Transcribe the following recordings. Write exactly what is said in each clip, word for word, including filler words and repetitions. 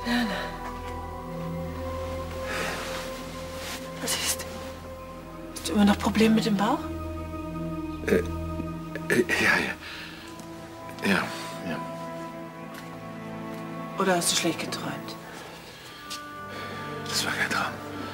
Na, na. Was ist? Hast du immer noch Probleme mit dem Bauch? Äh, äh, ja, ja. Ja, ja. Oder hast du schlecht geträumt? Das war kein Traum.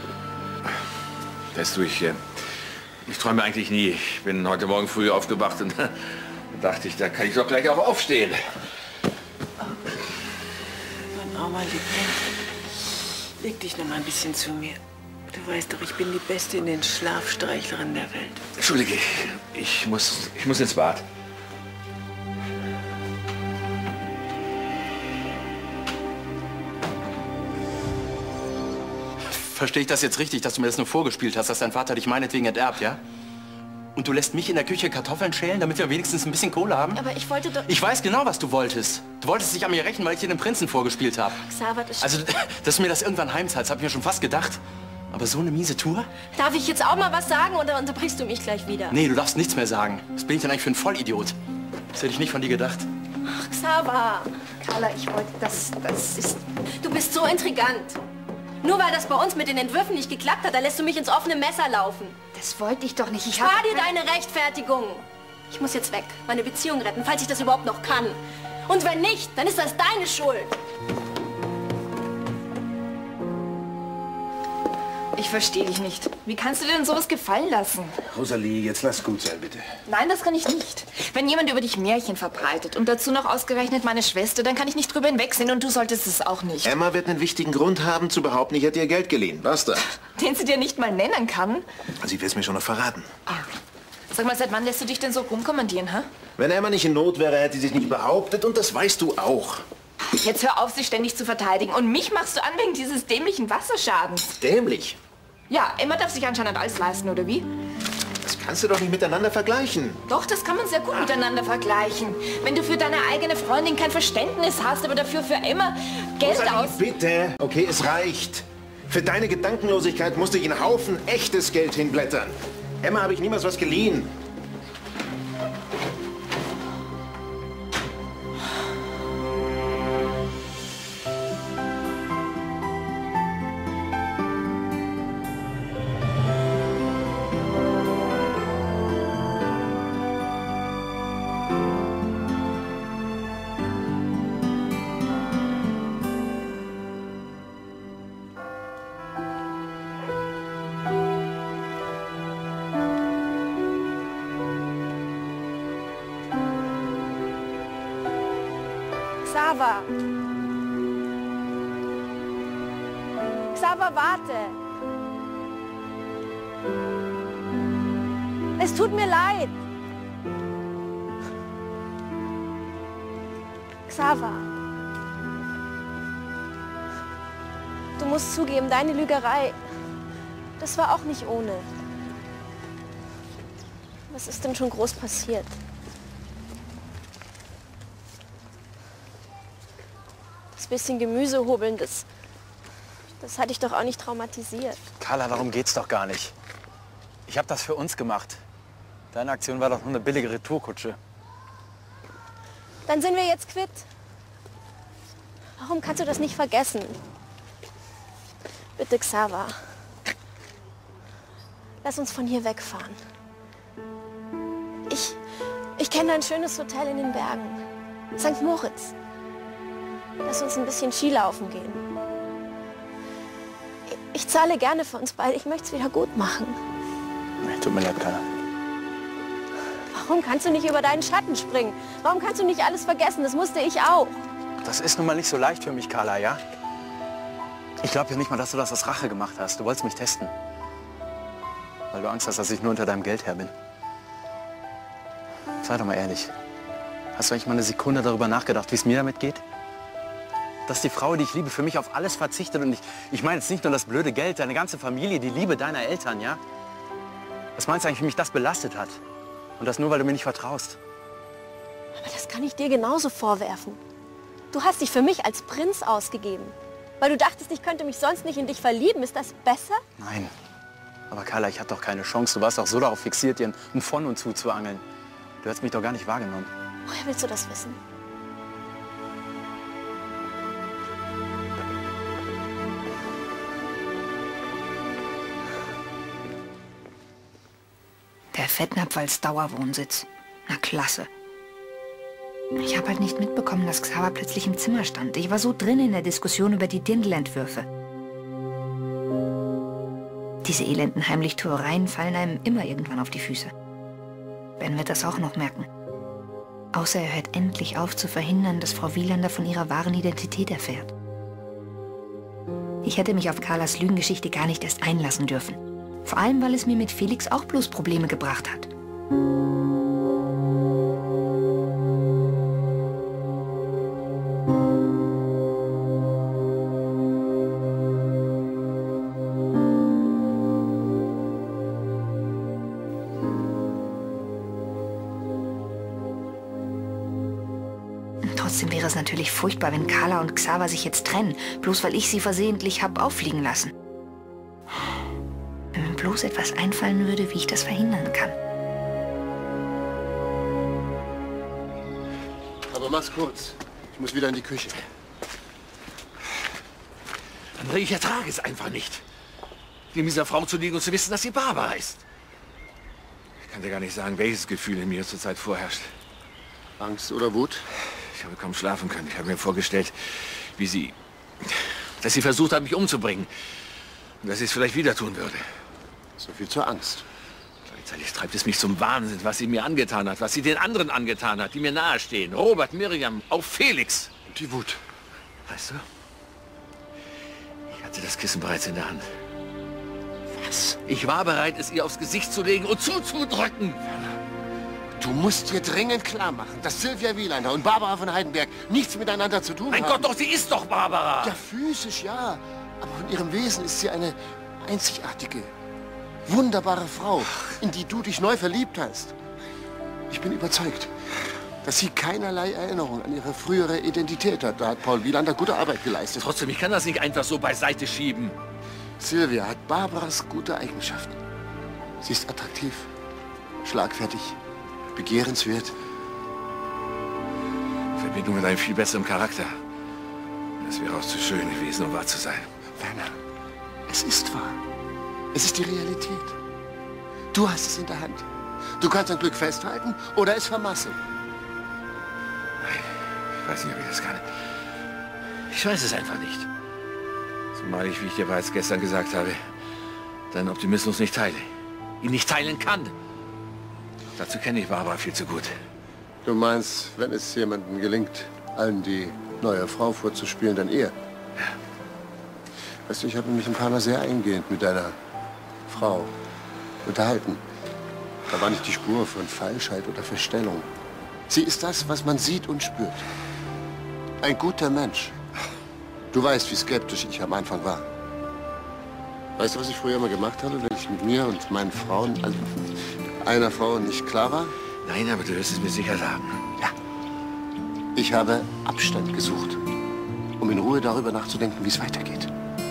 Weißt du, ich, ich träume eigentlich nie. Ich bin heute Morgen früh aufgewacht und da dachte ich, da kann ich doch gleich auch aufstehen. Oh. Mein armer Liebling. Leg dich noch mal ein bisschen zu mir. Du weißt doch, ich bin die Beste in den Schlafstreichlerinnen der Welt. Entschuldige, ich muss, ich muss ins Bad. Verstehe ich das jetzt richtig, dass du mir das nur vorgespielt hast, dass dein Vater dich meinetwegen enterbt, ja? Und du lässt mich in der Küche Kartoffeln schälen, damit wir wenigstens ein bisschen Kohle haben? Aber ich wollte doch... Ich weiß genau, was du wolltest. Du wolltest dich an mir rächen, weil ich dir den Prinzen vorgespielt habe. Xaver, das... Also, dass du mir das irgendwann heimzahlst, habe ich mir schon fast gedacht. Aber so eine miese Tour? Darf ich jetzt auch mal was sagen oder unterbrichst du mich gleich wieder? Nee, du darfst nichts mehr sagen. Was bin ich denn eigentlich für ein Vollidiot? Das hätte ich nicht von dir gedacht. Ach, Xaver. Carla, ich wollte... Das... Das ist... Du bist so intrigant. Nur weil das bei uns mit den Entwürfen nicht geklappt hat, da lässt du mich ins offene Messer laufen. Das wollte ich doch nicht. Ich Spar dir deine Rechtfertigung. Ich muss jetzt weg, meine Beziehung retten, falls ich das überhaupt noch kann. Und wenn nicht, dann ist das deine Schuld. Ich verstehe dich nicht. Wie kannst du dir denn sowas gefallen lassen? Rosalie, jetzt lass gut sein, bitte. Nein, das kann ich nicht. Wenn jemand über dich Märchen verbreitet und dazu noch ausgerechnet meine Schwester, dann kann ich nicht drüber hinwegsehen und du solltest es auch nicht. Emma wird einen wichtigen Grund haben, zu behaupten, ich hätte ihr Geld geliehen. Basta. Den sie dir nicht mal nennen kann? Sie will es mir schon noch verraten. Ah. Sag mal, seit wann lässt du dich denn so rumkommandieren, hä? Wenn Emma nicht in Not wäre, hätte sie sich nicht behauptet und das weißt du auch. Jetzt hör auf, sie ständig zu verteidigen. Und mich machst du an wegen dieses dämlichen Wasserschadens. Dämlich? Ja, Emma darf sich anscheinend alles leisten, oder wie? Das kannst du doch nicht miteinander vergleichen. Doch, das kann man sehr gut miteinander vergleichen. Wenn du für deine eigene Freundin kein Verständnis hast, aber dafür für Emma Geld Rosalie, aus... bitte. Okay, es reicht. Für deine Gedankenlosigkeit musste ich einen Haufen echtes Geld hinblättern. Emma habe ich niemals was geliehen. Xaver. Xaver, warte. Es tut mir leid. Xaver. Du musst zugeben, deine Lügerei, das war auch nicht ohne. Was ist denn schon groß passiert? Das bisschen Gemüse hobeln, das, das hat dich doch auch nicht traumatisiert. Carla, darum geht's doch gar nicht. Ich habe das für uns gemacht. Deine Aktion war doch nur eine billige Retourkutsche. Dann sind wir jetzt quitt. Warum kannst du das nicht vergessen? Bitte, Xaver. Lass uns von hier wegfahren. Ich, ich kenne ein schönes Hotel in den Bergen. Sankt Moritz. Lass uns ein bisschen Skilaufen gehen. Ich, ich zahle gerne für uns beide. Ich möchte es wieder gut machen. Nee, tut mir leid, Carla. Warum kannst du nicht über deinen Schatten springen? Warum kannst du nicht alles vergessen? Das musste ich auch. Das ist nun mal nicht so leicht für mich, Carla, ja? Ich glaube ja nicht mal, dass du das aus Rache gemacht hast. Du wolltest mich testen. Weil du Angst hast, dass ich nur unter deinem Geld her bin. Sei doch mal ehrlich. Hast du eigentlich mal eine Sekunde darüber nachgedacht, wie es mir damit geht? Dass die Frau, die ich liebe, für mich auf alles verzichtet. Und ich, ich meine jetzt nicht nur das blöde Geld, deine ganze Familie, die Liebe deiner Eltern, ja? Was meinst du eigentlich, wie mich das belastet hat? Und das nur, weil du mir nicht vertraust. Aber das kann ich dir genauso vorwerfen. Du hast dich für mich als Prinz ausgegeben. Weil du dachtest, ich könnte mich sonst nicht in dich verlieben. Ist das besser? Nein. Aber Carla, ich hatte doch keine Chance. Du warst doch so darauf fixiert, dir ein Von und zu zu angeln. Du hast mich doch gar nicht wahrgenommen. Woher willst du das wissen? Fettnapf als Dauerwohnsitz. Na klasse. Ich habe halt nicht mitbekommen, dass Xaver plötzlich im Zimmer stand. Ich war so drin in der Diskussion über die Dirndl-Entwürfe. Diese elenden Heimlichtuereien fallen einem immer irgendwann auf die Füße. Ben wird das auch noch merken. Außer er hört endlich auf zu verhindern, dass Frau Wielander von ihrer wahren Identität erfährt. Ich hätte mich auf Carlas Lügengeschichte gar nicht erst einlassen dürfen. Vor allem, weil es mir mit Felix auch bloß Probleme gebracht hat. Trotzdem wäre es natürlich furchtbar, wenn Carla und Xaver sich jetzt trennen, bloß weil ich sie versehentlich hab auffliegen lassen. Wenn mir bloß etwas einfallen würde, wie ich das verhindern kann. Aber mach's kurz. Ich muss wieder in die Küche. André, ich ertrage es einfach nicht, neben dieser Frau zu liegen und zu wissen, dass sie Barbara ist. Ich kann dir gar nicht sagen, welches Gefühl in mir zurzeit vorherrscht. Angst oder Wut? Ich habe kaum schlafen können. Ich habe mir vorgestellt, wie sie... dass sie versucht hat, mich umzubringen. Und dass sie es vielleicht wieder tun würde. So viel zur Angst. Gleichzeitig treibt es mich zum Wahnsinn, was sie mir angetan hat, was sie den anderen angetan hat, die mir nahestehen. Robert, Miriam, auch Felix. Und die Wut. Weißt du, ich hatte das Kissen bereits in der Hand. Was? Ich war bereit, es ihr aufs Gesicht zu legen und zuzudrücken. Du musst dir dringend klar machen, dass Sylvia Wielander und Barbara von Heidenberg nichts miteinander zu tun mein haben. Mein Gott, doch, sie ist doch Barbara! Ja, physisch ja. Aber von ihrem Wesen ist sie eine einzigartige, wunderbare Frau, in die du dich neu verliebt hast. Ich bin überzeugt, dass sie keinerlei Erinnerung an ihre frühere Identität hat. Da hat Paul Wielander gute Arbeit geleistet. Trotzdem, ich kann das nicht einfach so beiseite schieben. Sylvia hat Barbaras gute Eigenschaften. Sie ist attraktiv, schlagfertig, begehrenswert. Verbindung mit einem viel besseren Charakter. Das wäre auch zu schön gewesen, um wahr zu sein. Werner, es ist wahr. Es ist die Realität. Du hast es in der Hand. Du kannst dein Glück festhalten oder es vermasseln. Nein, ich weiß nicht, ob ich das kann. Ich weiß es einfach nicht. Zumal ich, wie ich dir bereits gestern gesagt habe, deinen Optimismus nicht teile. Ihn nicht teilen kann. Dazu kenne ich Barbara viel zu gut. Du meinst, wenn es jemandem gelingt, allen die neue Frau vorzuspielen, dann ihr? Ja. Weißt du, ich habe mich ein paar Mal sehr eingehend mit deiner Frau unterhalten. Da war nicht die Spur von Falschheit oder Verstellung. Sie ist das, was man sieht und spürt. Ein guter Mensch. Du weißt, wie skeptisch ich am Anfang war. Weißt du, was ich früher immer gemacht habe, wenn ich mit mir und meinen Frauen, also einer Frau nicht klar war? Nein, aber du wirst es mir sicher sagen. Ja. Ich habe Abstand gesucht, um in Ruhe darüber nachzudenken, wie es weitergeht.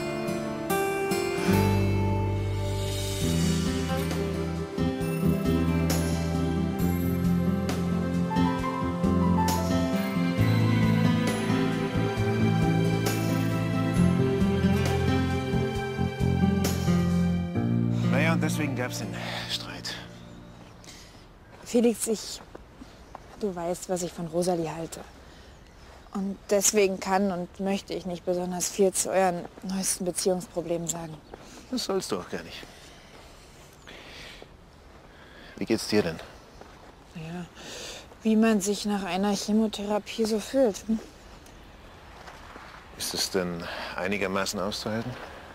Naja, und deswegen gab es den Streit. Felix, ich... Du weißt, was ich von Rosalie halte. Und deswegen kann und möchte ich nicht besonders viel zu euren neuesten Beziehungsproblemen sagen. Das sollst du auch gar nicht. Wie geht's dir denn? Ja, wie man sich nach einer Chemotherapie so fühlt. Hm? Ist es denn einigermaßen auszuhalten?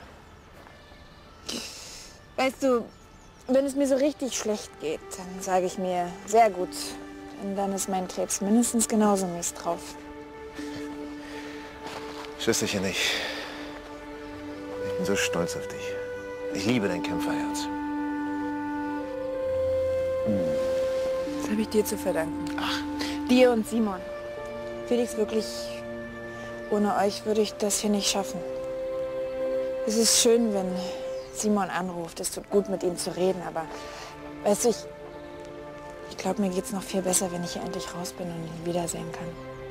Weißt du, wenn es mir so richtig schlecht geht, dann sage ich mir, sehr gut. Denn dann ist mein Krebs mindestens genauso mies drauf. Schwesterchen, ich, ich bin so stolz auf dich. Ich liebe dein Kämpferherz. Das habe ich dir zu verdanken. Ach. Dir und Simon. Felix, wirklich, ohne euch würde ich das hier nicht schaffen. Es ist schön, wenn Simon anruft. Es tut gut, mit ihm zu reden, aber weißt du, ich, ich glaube, mir geht's noch viel besser, wenn ich hier endlich raus bin und ihn wiedersehen kann.